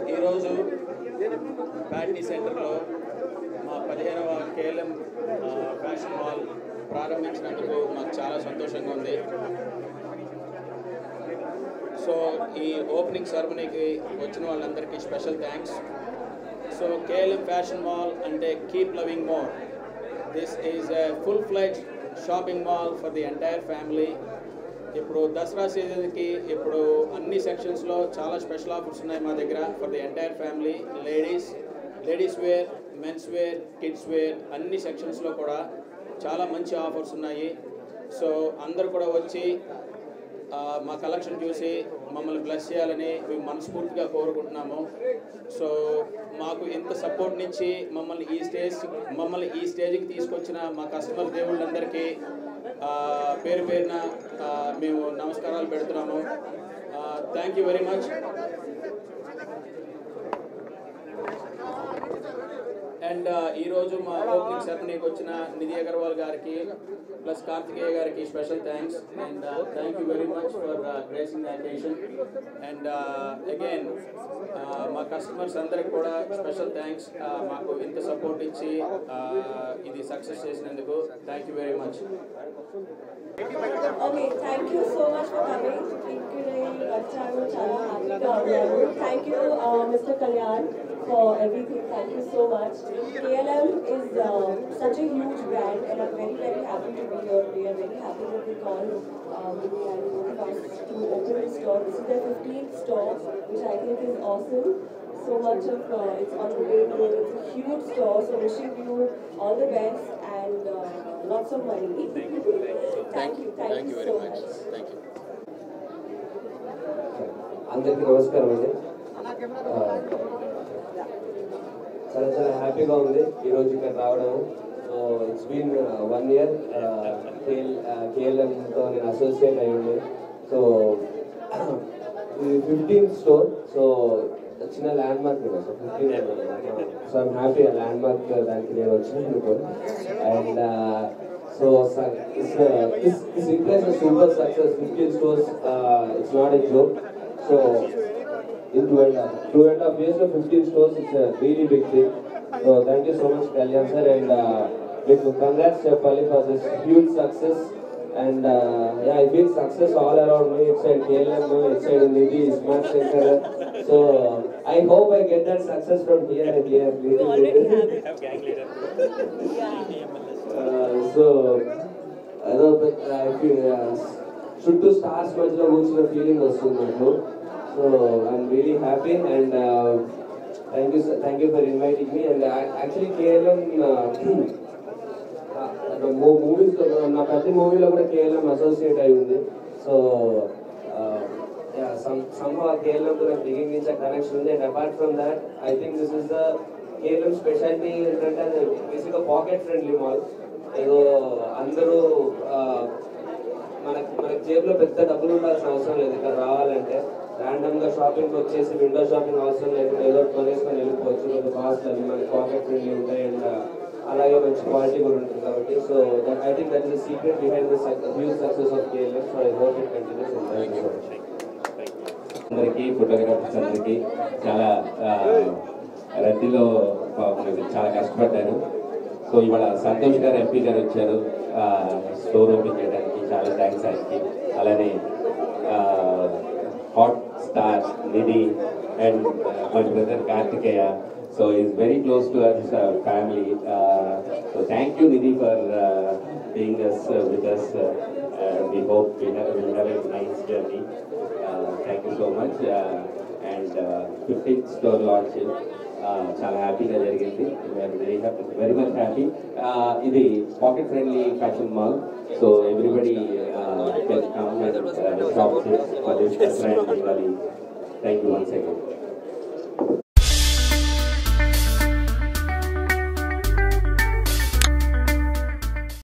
ఈరోజు ప్యాట్నీ సెంటర్లో మా 15వ కేఎల్ఎం ఫ్యాషన్ మాల్ ప్రారంభించినందుకు మాకు చాలా సంతోషంగా ఉంది. సో ఈ ఓపెనింగ్ సెరమనీకి వచ్చిన వాళ్ళందరికీ special thanks. So KLM fashion mall అంటే keep loving more. This is a full fledged shopping mall for the entire family. ఇప్పుడు దసరా సీజన్కి ఇప్పుడు అన్ని సెక్షన్స్లో చాలా స్పెషల్ ఆఫర్స్ ఉన్నాయి మా దగ్గర for the entire family. Ladies wear, men's wear, kids wear అన్ని సెక్షన్స్లో కూడా చాలా మంచి ఆఫర్స్ ఉన్నాయి. సో అందరూ కూడా వచ్చి మా కలెక్షన్ చూసి మమ్మల్ని బ్లెస్ చేయాలని మేము మనస్ఫూర్తిగా కోరుకుంటున్నాము. సో మాకు ఇంత సపోర్ట్ నుంచి మమ్మల్ని ఈ స్టేజ్కి తీసుకొచ్చిన మా కస్టమర్ దేవుళ్ళందరికీ పేరు పేరున మేము నమస్కారాలు పెడుతున్నాము. Thank you very much. And ఈరోజు మా ఓపెనింగ్ సెరమనీకి వచ్చిన నిధి అగర్వాల్ గారికి ప్లస్ కార్తికేయ గారికి special thanks. And thank you very much for gracing the occasion. And again మా కస్టమర్స్ అందరికి కూడా స్పెషల్ థ్యాంక్స్. మాకు ఇంత సపోర్ట్ ఇచ్చి ఇది సక్సెస్ చేసినందుకు thank you very much. Okay, thank you so much for coming. Thank you, Mr. Kalyan, for everything. Thank you so much. KLM is such a huge brand, and I'm very, very happy to be here. We are very happy that we called Vinny and us to open the store. This is their 15th store, which I think is awesome. So much of it's on the way to it. It's a huge store, so wishing you all the best and lots of money. Thank you very much. Thank you. అందరికీ నమస్కారం అండి. చాలా చాలా హ్యాపీగా ఉంది ఈరోజు ఇక్కడ రావడం. సో ఇట్స్ బీన్ 1 year కేఎల్ఎంతో నేను అసోసియేట్ అయ్యి ఉండే. So 15th store. సో చిన్న ల్యాండ్ మార్క్ కదా. సో 15. సో ఐమ్ హ్యాపీ ఆ ల్యాండ్ మార్క్ దానికి నేను వచ్చినందుకు. And so this impress a super success. 15 stores, it's not a joke. So in 2.5 years of 15 stores, it's a really big thing. So thank you so much, Kalyan sir, and congrats Pali for this huge success. And yeah, I feel success all around me. It's in KLM, it's in Nidhi, Smart Center. So I hope I get that success from here and here. You already have it. Gang leader. So I know, but I feel చుట్టూ stars మధ్యలో కూర్చున్న feeling వస్తుంది నాకు. So I'm really happy and thank you for inviting me. And actually KLM మూవీస్లో నా ప్రతి మూవీలో కూడా కేఎల్ఎం అసోసియేట్ అయి ఉంది. సో somehow కేఎల్ఎంతో నాకు బిగినింగ్ నుంచి కనెక్షన్ ఉంది. And apart from that I think this is the KLM speciality ఏంటంటే అది బేసిక్గా పాకెట్ ఫ్రెండ్లీ మాల్. ఏదో అందరూ మనకి జేబులో పెద్ద డబ్బులు ఉండాల్సిన అవసరం లేదు. ఇక్కడ రావాలంటే ర్యాండమ్గా షాపింగ్కి వచ్చేసి విండో షాపింగ్ అవసరం లేకుండా ఏదో కొనేసుకొని వెళ్ళిపోవచ్చు. కొంచెం కాస్ట్ అది మనకి పాకెట్ ఫ్రెండ్లీ ఉంటాయి అండ్ అలాగే మంచి క్వాలిటీ కూడా ఉంటుంది కాబట్టి. So I think that is the secret behind the huge success of KLM. So I hope it continues. Thank you. అందరికీ ఫోటోగ్రాఫర్స్ అందరికీ చాలా రద్దీలో చాలా కష్టపడ్డారు. సో ఇవాళ సంతోష్ గారు ఎంపీ గారు వచ్చారు స్టోర్ ఓపెన్ చేయడానికి. చాలా థ్యాంక్స్ ఆయనకి. అలానే hot star Nidhi and my brother Karthikeya. So is very close to our family. So thank you Nidhi for being with us. We hope we have a nice journey. Thank you so much. And 15th store launch చాలా హ్యాపీగా జరిగింది. Very much happy. ఇది pocket friendly fashion mall. So everybody can come and shop for this. Thank you once again.